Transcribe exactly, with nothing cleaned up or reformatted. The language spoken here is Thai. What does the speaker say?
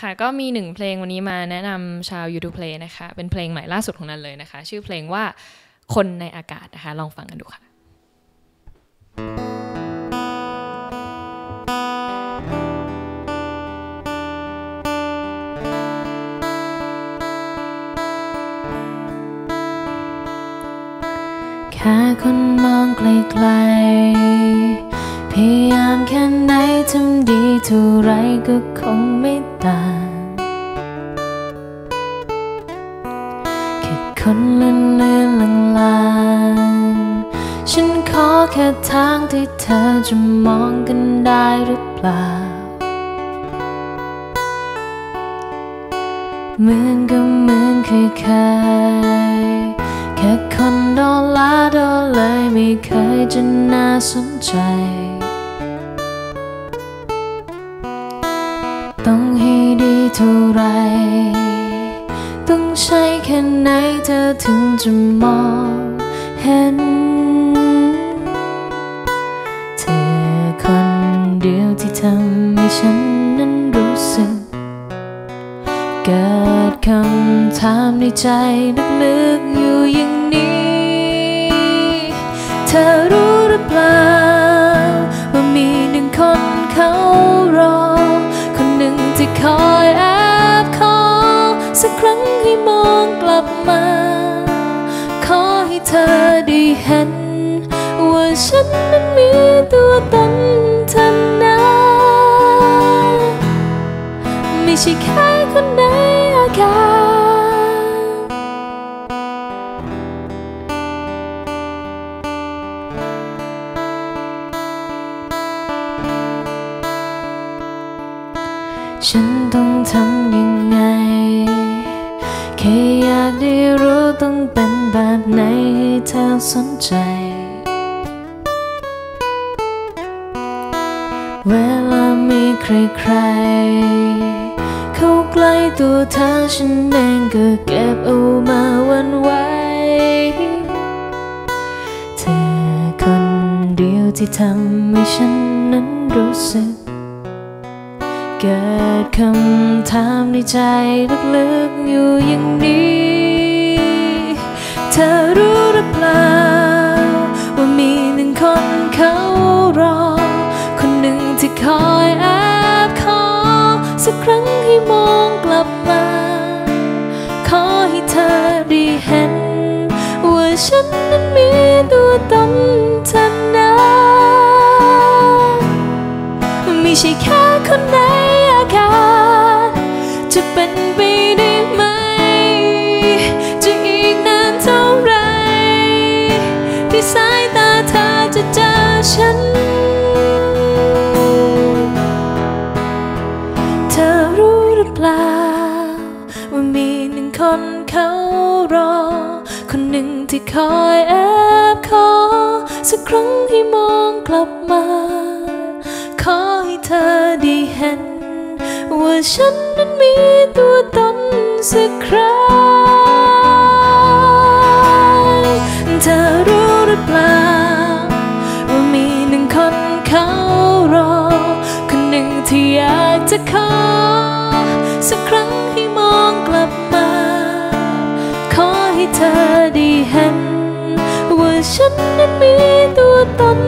ค่ะก็มีหนึ่งเพลงวันนี้มาแนะนำชาว YouTube Play นะคะเป็นเพลงใหม่ล่าสุดของนันเลยนะคะชื่อเพลงว่าคนในอากาศนะคะลองฟังกันดูค่ะแค่คนมองไกลๆพยายามแค่ไหนทำดีเท่าไรก็คงไม่ต่างแค่คนเลื่อนเลื่อนลางลางฉันขอแค่ทางที่เธอจะมองกันได้หรือเปล่าเหมือนก็เหมือนเคยเคยแค่คนโดนละโดนเลยไม่เคยจะน่าสนใจต้องให้ดีเท่าไรต้องใช้แค่ไหนเธอถึงจะมองเห็นเธอคนเดียวที่ทำให้ฉันนั้นรู้สึกเกิดคำถามในใจลึกๆอยู่อย่างนี้เธอรู้หรือเปล่าว่ามีหนึ่งคนเขารอคนหนึ่งที่คอยแอบขอสักครั้งให้มองกลับมาขอให้เธอได้เห็นว่าฉันนั้นมีตัวตนเธอนะไม่ใช่แค่คนในอากาศฉันต้องทำยังไงแค่อยากได้รู้ต้องเป็นแบบไหนให้เธอสนใจเวลามีใครๆเข้าใกล้ตัวเธอฉันเองก็เก็บเอามาวันไว้เธอคนเดียวที่ทำให้ฉันนั้นรู้สึกเกิดคำถามในใจลึกๆอยู่อย่างนี้เธอรู้หรือเปล่าว่ามีหนึ่งคนเขารอคนหนึ่งที่คอยแอบขอสักครั้งให้มองกลับมาขอให้เธอได้เห็นว่าฉันนั้นมีตัวตนเธอนะไม่ใช่แค่คนในอากาศจะเป็นไปได้ไหมจะอีกนานเท่าไรที่สายตาเธอจะเจอฉันเธอรู้หรือเปล่าว่ามีหนึ่งคนเขารอคนหนึ่งที่คอยแอบขอสักครั้งให้มองกลับมาขอให้เธอได้เห็นว่าฉันนั้นมีตัวตนสักครั้งเธอรู้หรือเปล่าว่ามีหนึ่งคนเขารอคนหนึ่งที่อยากจะขอสักครั้งให้มองกลับมาขอให้เธอได้เห็นว่าฉันนั้นมีตัวตน